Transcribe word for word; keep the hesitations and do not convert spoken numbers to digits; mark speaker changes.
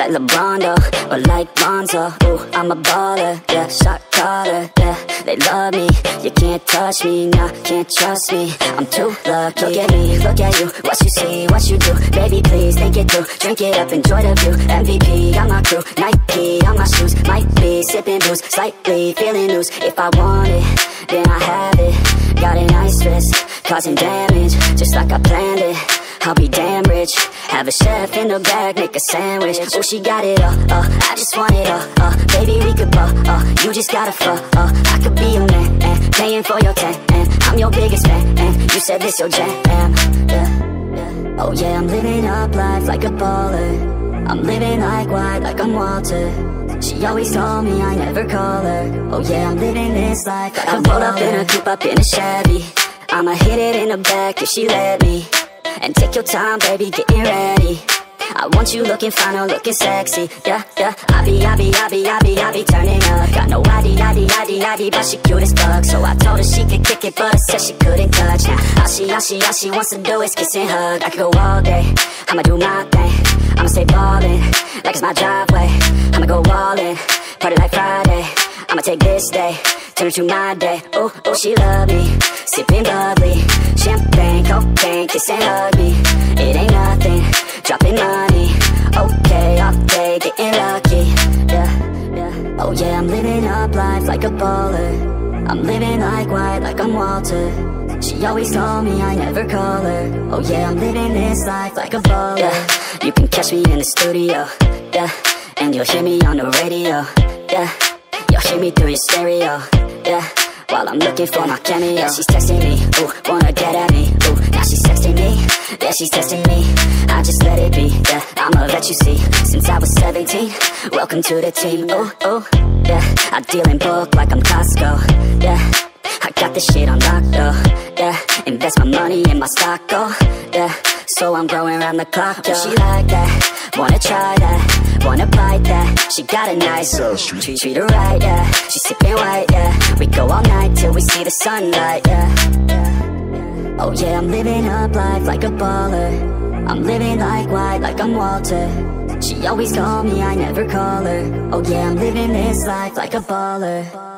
Speaker 1: like LeBron though, or like Lonzo. Ooh, I'm a baller, yeah, shot caller, yeah. They love me, you can't touch me, nah, can't trust me. I'm too lucky. Look at me, look at you, what you see, what you do. Baby, please, think it through, drink it up, enjoy the view. M V P on my crew, Nike on my shoes. Might be sipping booze, slightly feeling loose. If I want it, then I have it. Got a nice wrist, causing damage, just like I planned it. I'll be damn rich. Have a chef in the back, make a sandwich. Oh, she got it all, uh, I just want it all, uh, baby, we could ball, uh, you just gotta fuck, uh, I could be a man, and paying for your tan, and I'm your biggest fan, and you said this your jam, yeah, yeah. Oh yeah, I'm living up life like a baller. I'm living like white, like I'm Walter. She always told me I never call her. Oh yeah, I'm living this life like I roll up in a coupe, up in a Chevy. I'ma hit it in the back if she let me. And take your time, baby, getting ready. I want you looking fine or looking sexy. Yeah, yeah, I be, I be, I be, I be, I be turning up. Got no I D, I D, I D, I D, but she cute as fuck. So I told her she could kick it, but I said she couldn't touch. Now all she, all she, all she wants to do is kiss and hug. I could go all day, I'ma do my thing. I'ma stay ballin', like it's my driveway. I'ma go all in, party like Friday. I'ma take this day, turn it to my day. Oh, oh, she love me, sipping bubbly, champagne, cocaine, kiss and hug me. It ain't nothing, dropping money. Okay, okay, getting lucky. Yeah, yeah. Oh yeah, I'm living up life like a baller. I'm living like white, like I'm Walter. She always told me I never call her. Oh yeah, I'm living this life like a baller. Yeah, you can catch me in the studio. Yeah, and you'll hear me on the radio. Yeah, you'll hear me through your stereo. Yeah, while I'm looking for my cameo. Yeah, she's texting me, ooh, wanna get at me. Ooh, now she's texting me, yeah, she's testing me. I just let it be, yeah, I'ma let you see. Since I was seventeen, welcome to the team. Ooh, ooh, yeah, I deal in bulk like I'm Costco. Yeah, I got this shit on lock though. Yeah, invest my money in my stock, oh, yeah. So I'm growing around the clock, yo. She like that, wanna try that, wanna bite that. She got a nice treat, treat her right, yeah. She sipping white, yeah. We go all night till we see the sunlight, yeah, yeah. Oh yeah, I'm living up life like a baller. I'm living like white, like I'm Walter. She always told me I never call her. Oh yeah, I'm living this life like a baller.